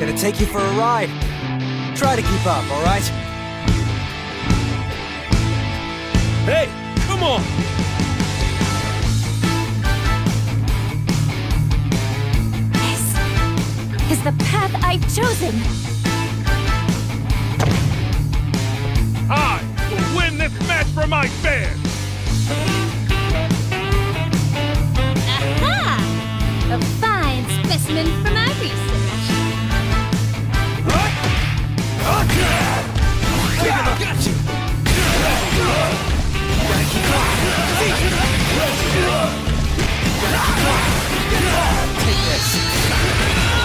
Gonna take you for a ride. Try to keep up, alright? Hey, come on! This is the path I've chosen. I will win this match for my fans! Aha! A fine specimen from our research. Got you! Take this!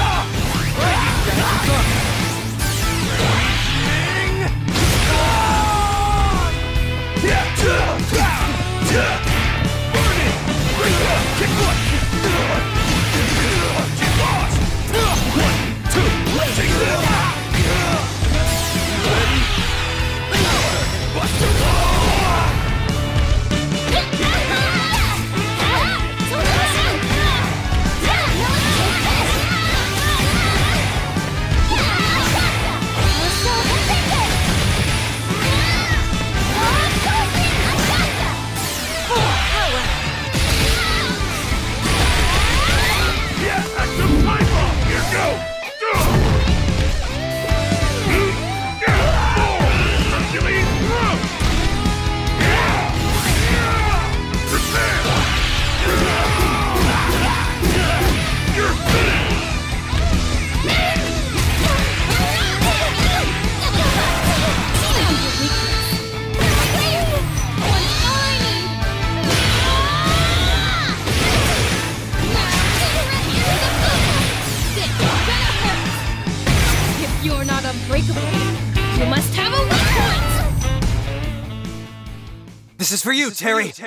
You're not unbreakable. You must have a weak point! This is for you, Terry! Let's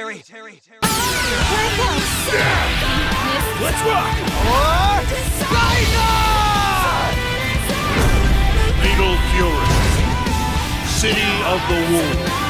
rock! Fatal Fury, City of the Wolves.